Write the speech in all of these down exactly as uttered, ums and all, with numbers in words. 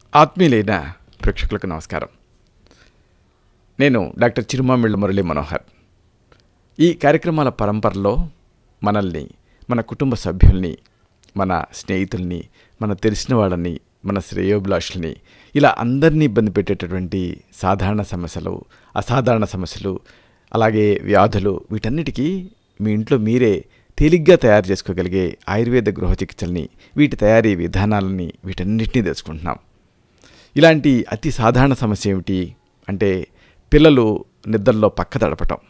ఆత్మీయులైన ప్రేక్షకులకు నమస్కారం. నేను డాక్టర్ చిరుమామిళ్ళ మురళీ మనోహర్. ఈ కార్యక్రమాల పరంపరలో మనల్ని, మన కుటుంబ సభ్యుల్ని, మన స్నేహితుల్ని, మన తెలిసిన వాళ్ళని, మన శ్రేయోభిలాషుల్ని ఇలా అందరినీ ఇబ్బంది పెట్టేటటువంటి సాధారణ సమస్యలు, అసాధారణ సమస్యలు, అలాగే వ్యాధులు, వీటన్నిటికీ మీ ఇంట్లో మీరే తేలిగ్గా తయారు చేసుకోగలిగే ఆయుర్వేద గృహ చికిత్సల్ని, వీటి తయారీ విధానాలని, వీటన్నిటినీ తెలుసుకుంటున్నాం. ఇలాంటి అతి సాధారణ సమస్య ఏమిటి అంటే పిల్లలు నిద్రలో పక్క తడపటం.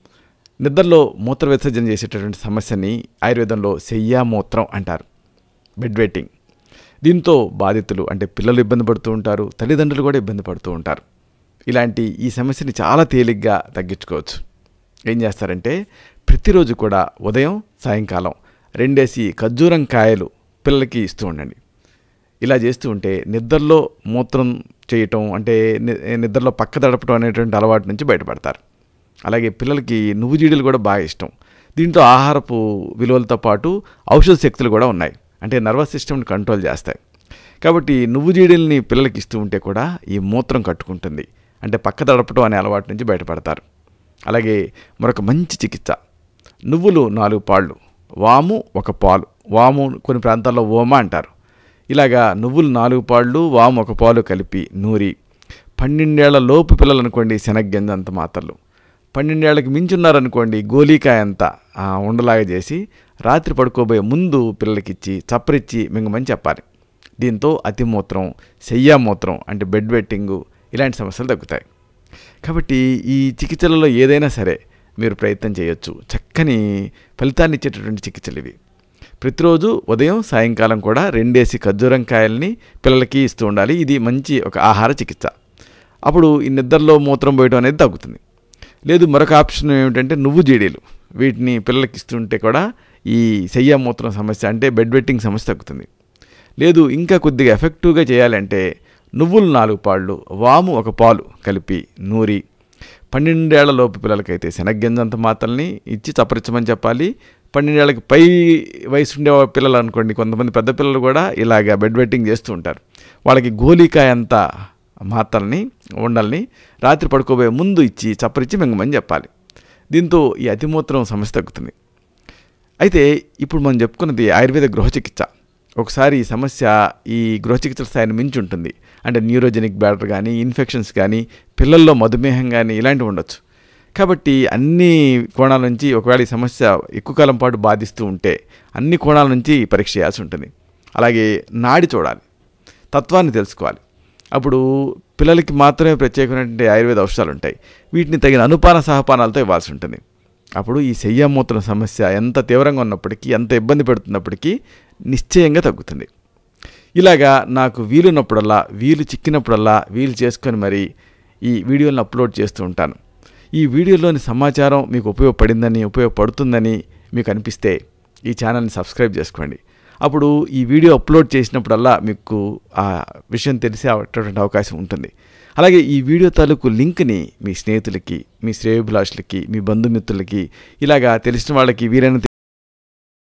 నిద్రలో మూత్ర విసర్జన చేసేటటువంటి సమస్యని ఆయుర్వేదంలో శయ్యామూత్రం అంటారు, బెడ్ వెట్టింగ్. దీంతో బాధితులు అంటే పిల్లలు ఇబ్బంది పడుతూ ఉంటారు, తల్లిదండ్రులు కూడా ఇబ్బంది పడుతూ ఉంటారు. ఇలాంటి ఈ సమస్యని చాలా తేలిగ్గా తగ్గించుకోవచ్చు. ఏం చేస్తారంటే ప్రతిరోజు కూడా ఉదయం సాయంకాలం రెండేసి ఖర్జూరం కాయలు పిల్లలకి ఇస్తూ ఉండండి. ఇలా చేస్తూ ఉంటే నిద్రలో మూత్రం చేయటం అంటే నిద్రలో పక్క తడపటం అనేటువంటి అలవాటు నుంచి బయటపడతారు. అలాగే పిల్లలకి నువ్వు జీడీలు కూడా బాగా ఇష్టం. దీంట్లో ఆహారపు విలువలతో పాటు ఔషధ శక్తులు కూడా ఉన్నాయి, అంటే నర్వస్ సిస్టమ్ని కంట్రోల్ చేస్తాయి. కాబట్టి నువ్వు జీడీలని పిల్లలకి ఇస్తూ ఉంటే కూడా ఈ మూత్రం కట్టుకుంటుంది, అంటే పక్క తడపటం అనే అలవాటు నుంచి బయటపడతారు. అలాగే మరొక మంచి చికిత్స, నువ్వులు నాలుగు పాళ్ళు, వాము ఒక పాలు. వాము కొన్ని ప్రాంతాల్లో ఓమా అంటారు. ఇలాగా నువ్వులు నాలుగు పాళ్ళు, వాము ఒక పాలు కలిపి నూరి, పన్నెండేళ్ల లోపు పిల్లలు అనుకోండి శనగ్గింజ అంత మాత్రలు, పన్నెండేళ్లకి మించున్నారనుకోండి గోలీకాయ అంతా ఉండలాగా చేసి రాత్రి పడుకోబోయే ముందు పిల్లలకిచ్చి చప్పరిచ్చి మింగమని చెప్పాలి. దీంతో అతిమూత్రం, శయ్యామూత్రం అంటే బెడ్ వెట్టింగు ఇలాంటి సమస్యలు తగ్గుతాయి. కాబట్టి ఈ చికిత్సలలో ఏదైనా సరే మీరు ప్రయత్నం చేయొచ్చు. చక్కని ఫలితాన్ని ఇచ్చేటటువంటి చికిత్సలు ఇవి. ప్రతిరోజు ఉదయం సాయంకాలం కూడా రెండేసి ఖర్జూరం కాయల్ని పిల్లలకి ఇస్తూ ఉండాలి. ఇది మంచి ఒక ఆహార చికిత్స. అప్పుడు ఈ నిద్రలో మూత్రం పోయడం అనేది తగ్గుతుంది. లేదు మరొక ఆప్షన్ ఏమిటంటే నువ్వు జీడీలు, వీటిని పిల్లలకి ఇస్తుంటే కూడా ఈ శయ్యామూత్రం సమస్య అంటే బెడ్ వెట్టింగ్ సమస్య తగ్గుతుంది. లేదు ఇంకా కొద్దిగా ఎఫెక్టివ్గా చేయాలంటే నువ్వులు నాలుగు పాళ్ళు, వాము ఒక పాలు కలిపి నూరి, పన్నెండేళ్ల లోపు పిల్లలకైతే శనగ్గింజంత మాత్రల్ని ఇచ్చి చప్పరించమని చెప్పాలి. పన్నెండేళ్ళకి పై వయసు ఉండే పిల్లలు అనుకోండి, కొంతమంది పెద్ద పిల్లలు కూడా ఇలాగ బెడ్ వెట్టింగ్ చేస్తూ ఉంటారు. వాళ్ళకి గోలీకాయ అంత మాత్రల్ని ఉండల్ని రాత్రి పడుకోబోయే ముందు ఇచ్చి చప్పరించి మింగమని చెప్పాలి. దీంతో ఈ అతిమూత్రం సమస్య తగ్గుతుంది. అయితే ఇప్పుడు మనం చెప్పుకున్నది ఆయుర్వేద గృహ చికిత్స. ఒకసారి ఈ సమస్య ఈ గృహ చికిత్సల స్థాయిని మించి ఉంటుంది, అంటే న్యూరోజెనిక్ బ్యాటర్ కానీ, ఇన్ఫెక్షన్స్ కానీ, పిల్లల్లో మధుమేహం కానీ ఇలాంటివి ఉండొచ్చు. కాబట్టి అన్ని కోణాల నుంచి ఒకవేళ ఈ సమస్య ఎక్కువ కాలం పాటు బాధిస్తూ ఉంటే అన్ని కోణాల నుంచి పరీక్ష చేయాల్సి ఉంటుంది. అలాగే నాడి చూడాలి, తత్వాన్ని తెలుసుకోవాలి. అప్పుడు పిల్లలకి మాత్రమే ప్రత్యేకమైనటువంటి ఆయుర్వేద ఔషధాలు ఉంటాయి, వీటిని తగిన అనుపాన సహపానాలతో ఇవ్వాల్సి ఉంటుంది. అప్పుడు ఈ శయ్యామూత్రం సమస్య ఎంత తీవ్రంగా ఉన్నప్పటికీ, ఎంత ఇబ్బంది పెడుతున్నప్పటికీ నిశ్చయంగా తగ్గుతుంది. ఇలాగా నాకు వీలున్నప్పుడల్లా, వీలు చిక్కినప్పుడల్లా వీలు చేసుకొని మరి ఈ వీడియోలను అప్లోడ్ చేస్తూ ఉంటాను. ఈ వీడియోలోని సమాచారం మీకు ఉపయోగపడిందని, ఉపయోగపడుతుందని మీకు అనిపిస్తే ఈ ఛానల్ని సబ్స్క్రైబ్ చేసుకోండి. అప్పుడు ఈ వీడియో అప్లోడ్ చేసినప్పుడల్లా మీకు ఆ విషయం తెలిసేటటువంటి అవకాశం ఉంటుంది. అలాగే ఈ వీడియో తాలూకు లింక్ని మీ స్నేహితులకి, మీ శ్రేయోభిలాషులకి, మీ బంధుమిత్రులకి, ఇలాగా తెలిసిన వాళ్ళకి వీరైనంత